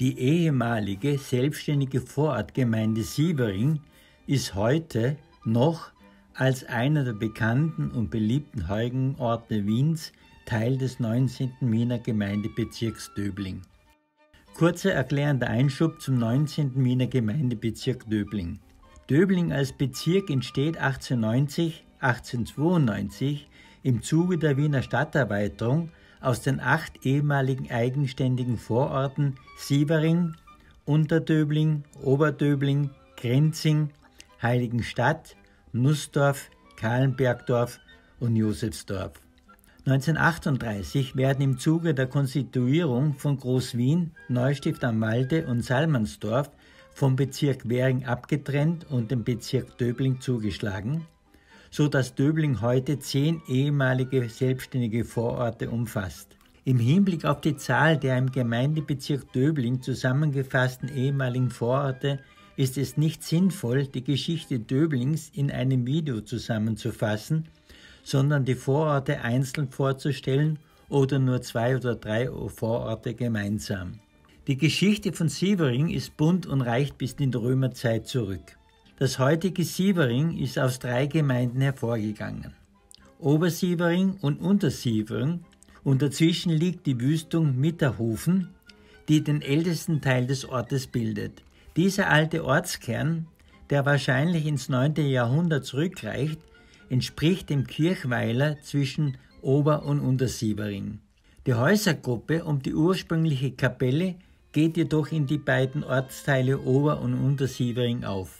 Die ehemalige selbstständige Vorortgemeinde Sievering ist heute noch als einer der bekannten und beliebten heiligen Orte Wiens Teil des 19. Wiener Gemeindebezirks Döbling. Kurzer erklärender Einschub zum 19. Wiener Gemeindebezirk Döbling. Döbling als Bezirk entsteht 1892 im Zuge der Wiener Stadterweiterung aus den 8 ehemaligen eigenständigen Vororten Sievering, Unterdöbling, Oberdöbling, Grenzing, Heiligenstadt, Nußdorf, Kahlenbergdorf und Josefsdorf. 1938 werden im Zuge der Konstituierung von Groß-Wien, Neustift am Walde und Salmansdorf vom Bezirk Währing abgetrennt und dem Bezirk Döbling zugeschlagen, so dass Döbling heute 10 ehemalige selbstständige Vororte umfasst. Im Hinblick auf die Zahl der im Gemeindebezirk Döbling zusammengefassten ehemaligen Vororte ist es nicht sinnvoll, die Geschichte Döblings in einem Video zusammenzufassen, sondern die Vororte einzeln vorzustellen oder nur 2 oder 3 Vororte gemeinsam. Die Geschichte von Sievering ist bunt und reicht bis in die Römerzeit zurück. Das heutige Sievering ist aus 3 Gemeinden hervorgegangen: Obersievering und Untersievering, und dazwischen liegt die Wüstung Mitterhofen, die den ältesten Teil des Ortes bildet. Dieser alte Ortskern, der wahrscheinlich ins 9. Jahrhundert zurückreicht, entspricht dem Kirchweiler zwischen Ober- und Untersievering. Die Häusergruppe um die ursprüngliche Kapelle geht jedoch in die beiden Ortsteile Ober- und Untersievering auf.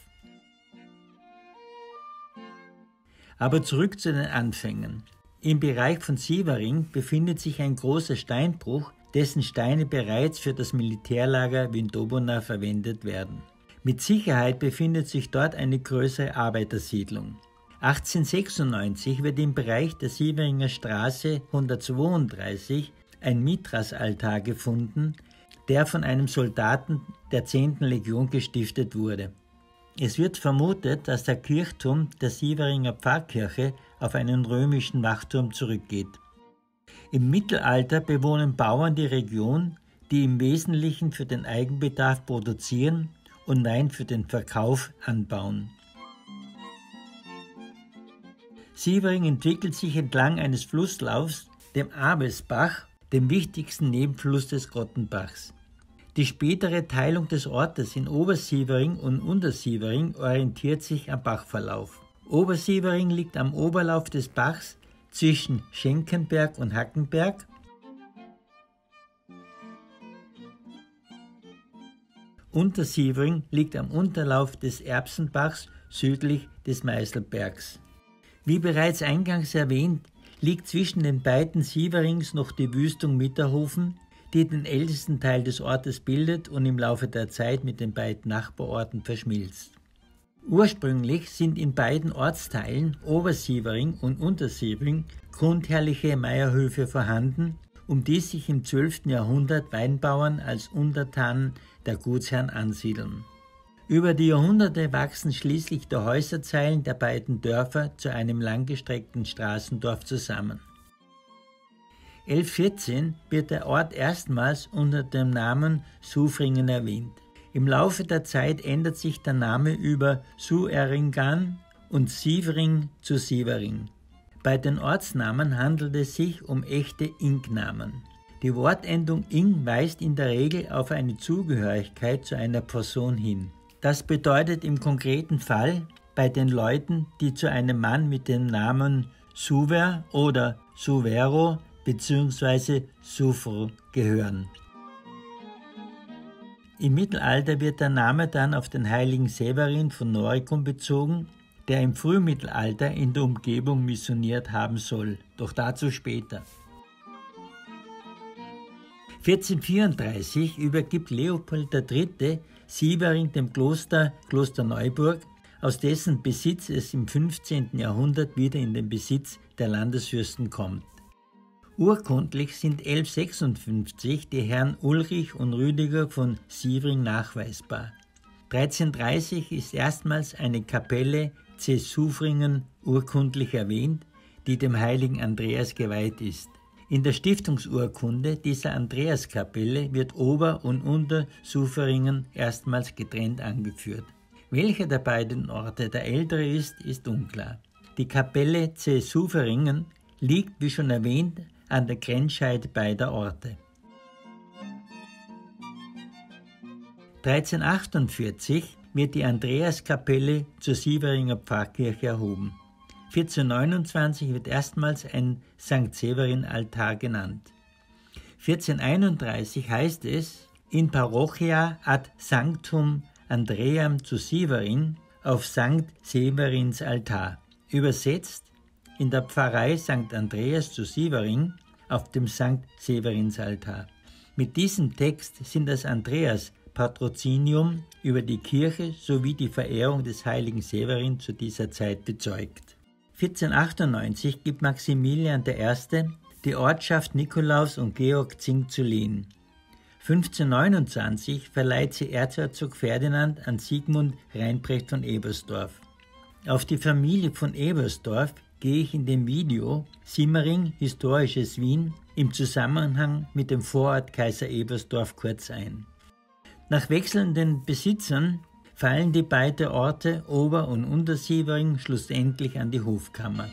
Aber zurück zu den Anfängen. Im Bereich von Sievering befindet sich ein großer Steinbruch, dessen Steine bereits für das Militärlager Vindobona verwendet werden. Mit Sicherheit befindet sich dort eine größere Arbeitersiedlung. 1896 wird im Bereich der Sieveringer Straße 132 ein Mithrasaltar gefunden, der von einem Soldaten der 10. Legion gestiftet wurde. Es wird vermutet, dass der Kirchturm der Sieveringer Pfarrkirche auf einen römischen Wachturm zurückgeht. Im Mittelalter bewohnen Bauern die Region, die im Wesentlichen für den Eigenbedarf produzieren und Wein für den Verkauf anbauen. Sievering entwickelt sich entlang eines Flusslaufs, dem Abelsbach, dem wichtigsten Nebenfluss des Grottenbachs. Die spätere Teilung des Ortes in Obersievering und Untersievering orientiert sich am Bachverlauf. Obersievering liegt am Oberlauf des Bachs zwischen Schenkenberg und Hackenberg. Untersievering liegt am Unterlauf des Erbsenbachs südlich des Meißelbergs. Wie bereits eingangs erwähnt, liegt zwischen den beiden Sieverings noch die Wüstung Mitterhofen, die den ältesten Teil des Ortes bildet und im Laufe der Zeit mit den beiden Nachbarorten verschmilzt. Ursprünglich sind in beiden Ortsteilen, Obersievering und Untersievering, grundherrliche Meierhöfe vorhanden, um die sich im 12. Jahrhundert Weinbauern als Untertanen der Gutsherren ansiedeln. Über die Jahrhunderte wachsen schließlich die Häuserzeilen der beiden Dörfer zu einem langgestreckten Straßendorf zusammen. 1114 wird der Ort erstmals unter dem Namen Sufringen erwähnt. Im Laufe der Zeit ändert sich der Name über Sueringan und Sievering zu Sievering. Bei den Ortsnamen handelt es sich um echte Ing-Namen. Die Wortendung ing weist in der Regel auf eine Zugehörigkeit zu einer Person hin. Das bedeutet im konkreten Fall bei den Leuten, die zu einem Mann mit dem Namen Suver oder Suvero bzw. Sufro gehören. Im Mittelalter wird der Name dann auf den heiligen Severin von Noricum bezogen, der im Frühmittelalter in der Umgebung missioniert haben soll, doch dazu später. 1434 übergibt Leopold III. Sievering dem Kloster Klosterneuburg, aus dessen Besitz es im 15. Jahrhundert wieder in den Besitz der Landesfürsten kommt. Urkundlich sind 1156 die Herren Ulrich und Rüdiger von Sievering nachweisbar. 1330 ist erstmals eine Kapelle C. Sufringen urkundlich erwähnt, die dem heiligen Andreas geweiht ist. In der Stiftungsurkunde dieser Andreaskapelle wird Ober- und Untersuveringen erstmals getrennt angeführt. Welcher der beiden Orte der ältere ist, ist unklar. Die Kapelle C. Suveringen liegt, wie schon erwähnt, an der Grenzscheide beider Orte. 1348 wird die Andreaskapelle zur Sieveringer Pfarrkirche erhoben. 1429 wird erstmals ein St. Severin-Altar genannt. 1431 heißt es in Parochia ad Sanctum Andream zu Sieverin auf St. Severins Altar. Übersetzt in der Pfarrei St. Andreas zu Sieverin auf dem St. Severins Altar. Mit diesem Text sind das Andreas Patrozinium über die Kirche sowie die Verehrung des heiligen Severin zu dieser Zeit bezeugt. 1498 gibt Maximilian I. die Ortschaft Nikolaus und Georg Zing zu Lehn. 1529 verleiht sie Erzherzog Ferdinand an Sigmund Reinprecht von Ebersdorf. Auf die Familie von Ebersdorf gehe ich in dem Video Simmering, historisches Wien, im Zusammenhang mit dem Vorort Kaiser Ebersdorf kurz ein. Nach wechselnden Besitzern fallen die beiden Orte Ober- und Untersievering schlussendlich an die Hofkammer.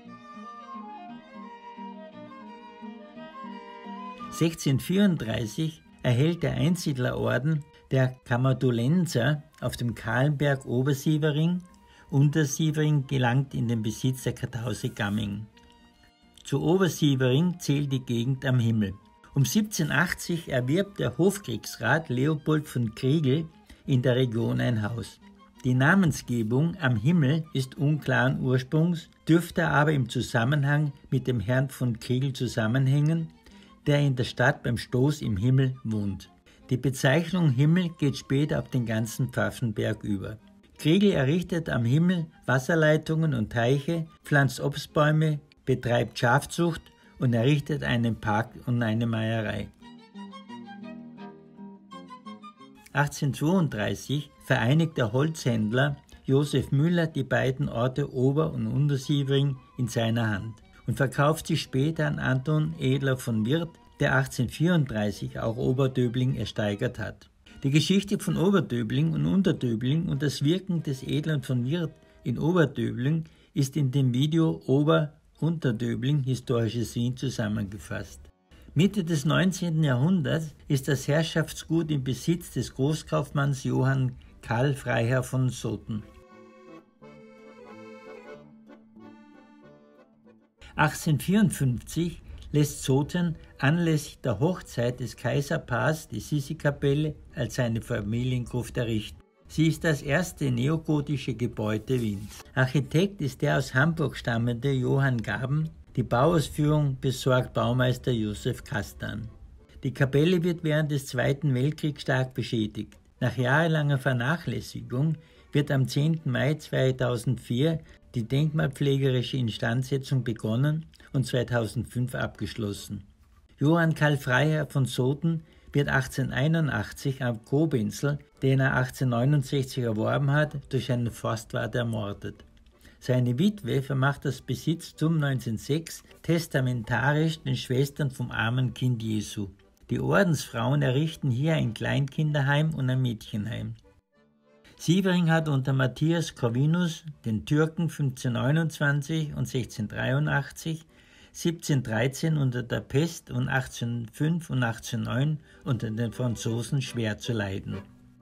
1634 erhält der Einsiedlerorden der Kammerdulenser auf dem Kahlenberg Obersievering, Untersievering gelangt in den Besitz der Kartause Gamming. Zu Obersievering zählt die Gegend am Himmel. Um 1780 erwirbt der Hofkriegsrat Leopold von Kriegel in der Region ein Haus. Die Namensgebung am Himmel ist unklaren Ursprungs, dürfte aber im Zusammenhang mit dem Herrn von Kriegel zusammenhängen, der in der Stadt beim Stoß im Himmel wohnt. Die Bezeichnung Himmel geht später auf den ganzen Pfaffenberg über. Kriegel errichtet am Himmel Wasserleitungen und Teiche, pflanzt Obstbäume, betreibt Schafzucht und errichtet einen Park und eine Meierei. 1832 vereinigt der Holzhändler Josef Müller die beiden Orte Ober- und Untersievering in seiner Hand und verkauft sie später an Anton Edler von Wirth, der 1834 auch Oberdöbling ersteigert hat. Die Geschichte von Oberdöbling und Unterdöbling und das Wirken des Edlern von Wirth in Oberdöbling ist in dem Video Ober-Unterdöbling historisches Wien zusammengefasst. Mitte des 19. Jahrhunderts ist das Herrschaftsgut im Besitz des Großkaufmanns Johann Karl Freiherr von Soten. 1854 lässt Soten anlässlich der Hochzeit des Kaiserpaars die Sissi-Kapelle als seine Familiengruft errichten. Sie ist das erste neogotische Gebäude Wiens. Architekt ist der aus Hamburg stammende Johann Gaben. Die Bauausführung besorgt Baumeister Josef Kastan. Die Kapelle wird während des Zweiten Weltkriegs stark beschädigt. Nach jahrelanger Vernachlässigung wird am 10. Mai 2004 die denkmalpflegerische Instandsetzung begonnen und 2005 abgeschlossen. Johann Karl Freiherr von Soten wird 1881 am Kobenzl, den er 1869 erworben hat, durch einen Forstwart ermordet. Seine Witwe vermacht das Besitztum 1906 testamentarisch den Schwestern vom armen Kind Jesu. Die Ordensfrauen errichten hier ein Kleinkinderheim und ein Mädchenheim. Sievering hat unter Matthias Corvinus, den Türken 1529 und 1683, 1713 unter der Pest und 1805 und 1809 unter den Franzosen schwer zu leiden.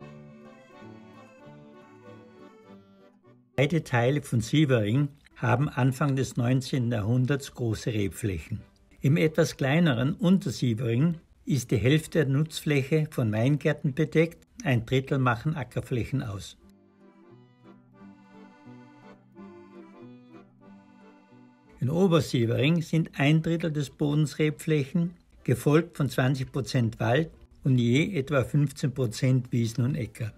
Beide Teile von Sievering haben Anfang des 19. Jahrhunderts große Rebflächen. Im etwas kleineren Untersievering ist die Hälfte der Nutzfläche von Weingärten bedeckt, 1/3 machen Ackerflächen aus. In Obersievering sind 1/3 des Bodens Rebflächen, gefolgt von 20% Wald und je etwa 15% Wiesen und Äcker.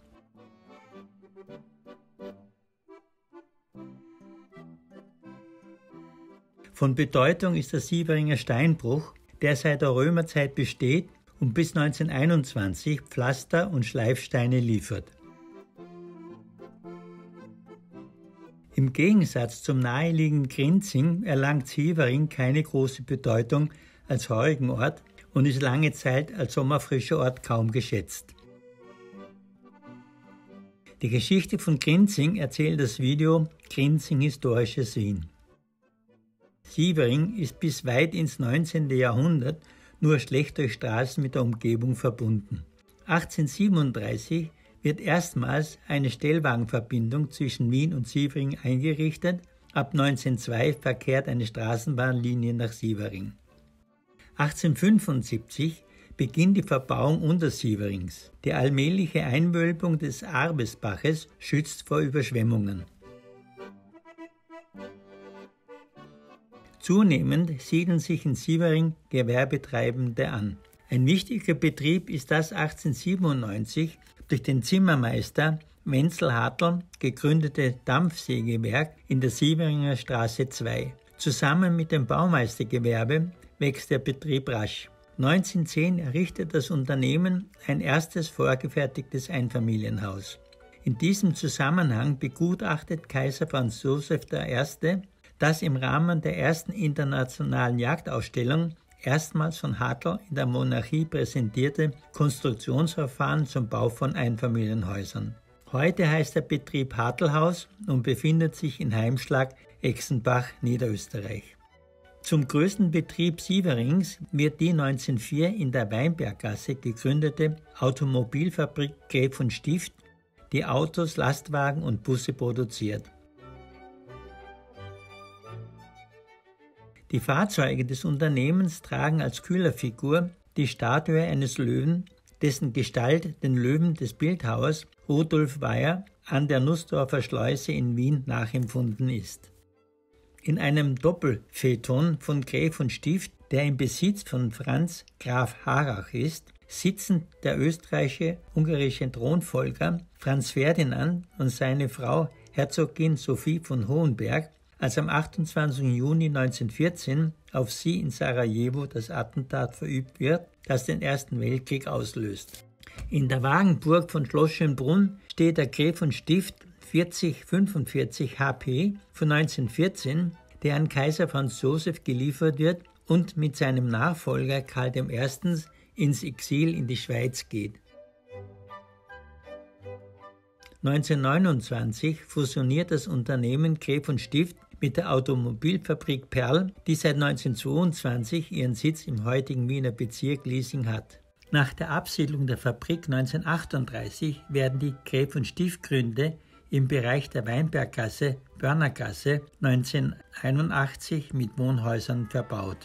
Von Bedeutung ist der Sieveringer Steinbruch, der seit der Römerzeit besteht und bis 1921 Pflaster und Schleifsteine liefert. Im Gegensatz zum naheliegenden Grinzing erlangt Sievering keine große Bedeutung als heurigen Ort und ist lange Zeit als sommerfrischer Ort kaum geschätzt. Die Geschichte von Grinzing erzählt das Video Grinzing historisches Wien. Sievering ist bis weit ins 19. Jahrhundert nur schlecht durch Straßen mit der Umgebung verbunden. 1837 wird erstmals eine Stellwagenverbindung zwischen Wien und Sievering eingerichtet. Ab 1902 verkehrt eine Straßenbahnlinie nach Sievering. 1875 beginnt die Verbauung Untersieverings. Die allmähliche Einwölbung des Arbesbaches schützt vor Überschwemmungen. Zunehmend siedeln sich in Sievering Gewerbetreibende an. Ein wichtiger Betrieb ist das 1897 durch den Zimmermeister Wenzel Hartl gegründete Dampfsägewerk in der Sieveringer Straße 2. Zusammen mit dem Baumeistergewerbe wächst der Betrieb rasch. 1910 errichtet das Unternehmen ein erstes vorgefertigtes Einfamilienhaus. In diesem Zusammenhang begutachtet Kaiser Franz Joseph I. das im Rahmen der ersten internationalen Jagdausstellung erstmals von Hartl in der Monarchie präsentierte Konstruktionsverfahren zum Bau von Einfamilienhäusern. Heute heißt der Betrieb Hartlhaus und befindet sich in Heimschlag, Exenbach, Niederösterreich. Zum größten Betrieb Sieverings wird die 1904 in der Weinberggasse gegründete Automobilfabrik Gräf und Stift, die Autos, Lastwagen und Busse produziert. Die Fahrzeuge des Unternehmens tragen als Kühlerfigur die Statue eines Löwen, dessen Gestalt den Löwen des Bildhauers Rudolf Weyer an der Nussdorfer Schleuse in Wien nachempfunden ist. In einem Doppelfeuilleton von Gräf und Stift, der im Besitz von Franz Graf Harrach ist, sitzen der österreichische-ungarische Thronfolger Franz Ferdinand und seine Frau Herzogin Sophie von Hohenberg, als am 28. Juni 1914 auf sie in Sarajevo das Attentat verübt wird, das den Ersten Weltkrieg auslöst. In der Wagenburg von Schloss Schönbrunn steht der Gräf und Stift 4045 HP von 1914, der an Kaiser Franz Joseph geliefert wird und mit seinem Nachfolger Karl I. ins Exil in die Schweiz geht. 1929 fusioniert das Unternehmen Gräf und Stift mit der Automobilfabrik Perl, die seit 1922 ihren Sitz im heutigen Wiener Bezirk Liesing hat. Nach der Absiedlung der Fabrik 1938 werden die Gräf und Stift Gründe im Bereich der Weinberggasse, Börnergasse 1981 mit Wohnhäusern verbaut.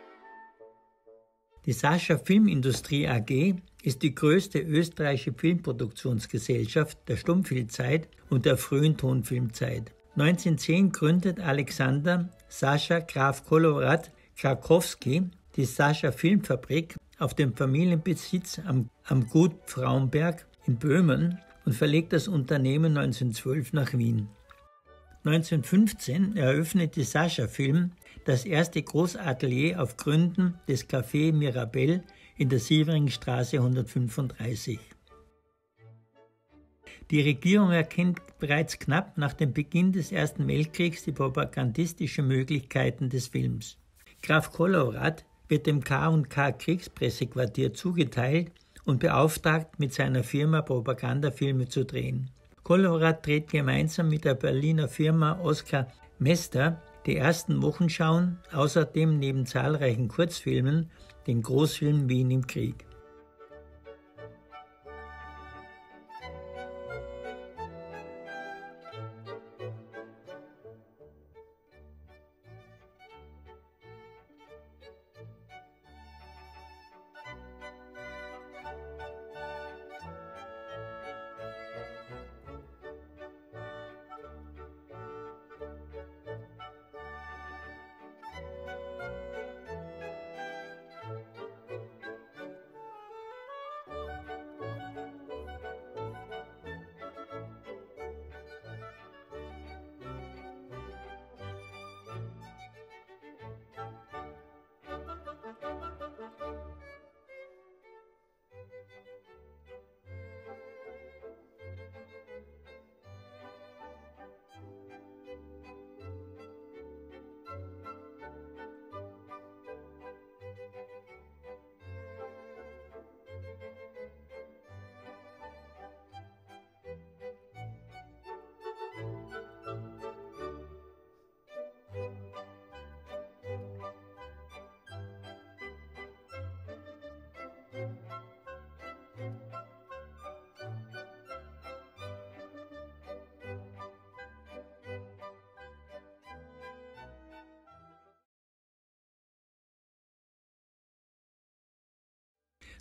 Die Sascha Filmindustrie AG ist die größte österreichische Filmproduktionsgesellschaft der Stummfilmzeit und der frühen Tonfilmzeit. 1910 gründet Alexander Sascha Graf Kolowrat Krakowski die Sascha Filmfabrik auf dem Familienbesitz am Gut Frauenberg in Böhmen und verlegt das Unternehmen 1912 nach Wien. 1915 eröffnet die Sascha Film das erste Großatelier auf Gründen des Café Mirabell in der Sieveringstraße 135. Die Regierung erkennt bereits knapp nach dem Beginn des Ersten Weltkriegs die propagandistischen Möglichkeiten des Films. Graf Kolowrat wird dem K&K Kriegspressequartier zugeteilt und beauftragt, mit seiner Firma Propagandafilme zu drehen. Kolowrat dreht gemeinsam mit der Berliner Firma Oskar Mester die ersten Wochenschauen, außerdem neben zahlreichen Kurzfilmen den Großfilm Wien im Krieg.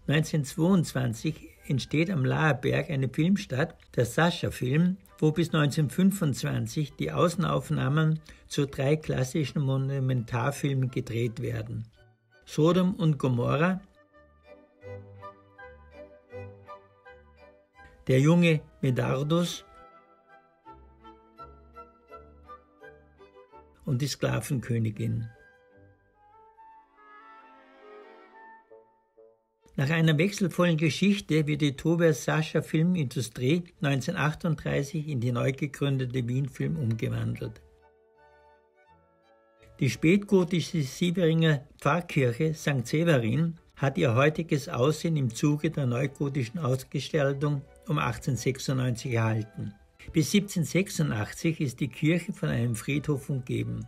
1922 entsteht am Laherberg eine Filmstadt, der Sascha-Film, wo bis 1925 die Außenaufnahmen zu 3 klassischen Monumentarfilmen gedreht werden: Sodom und Gomorra, Der junge Medardus und die Sklavenkönigin. Nach einer wechselvollen Geschichte wird die Tobias-Sascha-Filmindustrie 1938 in die neu gegründete Wien-Film umgewandelt. Die spätgotische Sieveringer Pfarrkirche St. Severin hat ihr heutiges Aussehen im Zuge der neugotischen Ausgestaltung um 1896 erhalten. Bis 1786 ist die Kirche von einem Friedhof umgeben.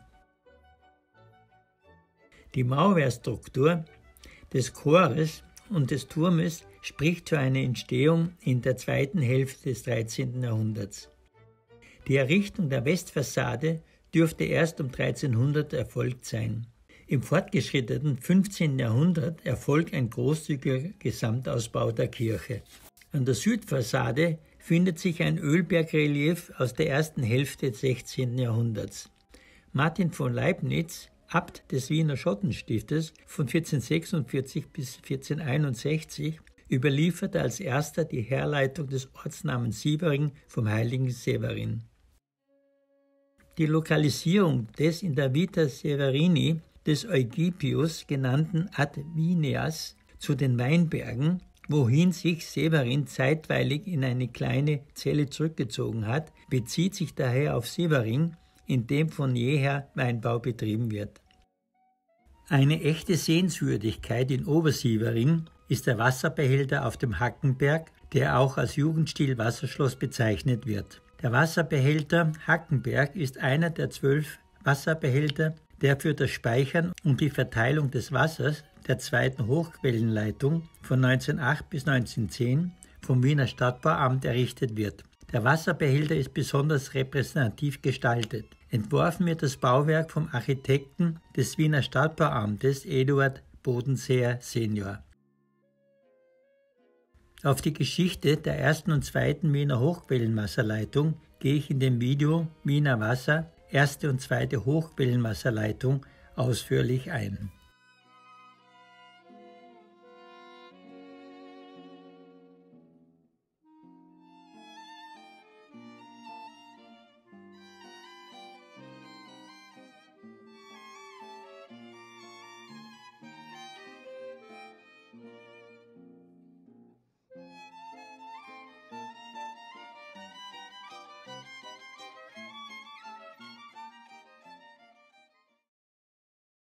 Die Mauerstruktur des Chores und des Turmes spricht für eine Entstehung in der zweiten Hälfte des 13. Jahrhunderts. Die Errichtung der Westfassade dürfte erst um 1300 erfolgt sein. Im fortgeschrittenen 15. Jahrhundert erfolgt ein großzügiger Gesamtausbau der Kirche. An der Südfassade findet sich ein Ölbergrelief aus der ersten Hälfte des 16. Jahrhunderts. Martin von Leibnitz, Abt des Wiener Schottenstiftes von 1446 bis 1461, überlieferte als erster die Herleitung des Ortsnamens Sievering vom heiligen Severin. Die Lokalisierung des in der Vita Severini des Eugippius genannten Ad Vineas zu den Weinbergen, wohin sich Severin zeitweilig in eine kleine Zelle zurückgezogen hat, bezieht sich daher auf Severin, in dem von jeher Weinbau betrieben wird. Eine echte Sehenswürdigkeit in Obersievering ist der Wasserbehälter auf dem Hackenberg, der auch als Jugendstil-Wasserschloss bezeichnet wird. Der Wasserbehälter Hackenberg ist einer der 12 Wasserbehälter, der für das Speichern und die Verteilung des Wassers der zweiten Hochquellenleitung von 1908 bis 1910 vom Wiener Stadtbauamt errichtet wird. Der Wasserbehälter ist besonders repräsentativ gestaltet. Entworfen wird das Bauwerk vom Architekten des Wiener Stadtbauamtes Eduard Bodenseer Senior. Auf die Geschichte der ersten und zweiten Wiener Hochquellenwasserleitung gehe ich in dem Video Wiener Wasser, erste und zweite Hochquellenwasserleitung ausführlich ein.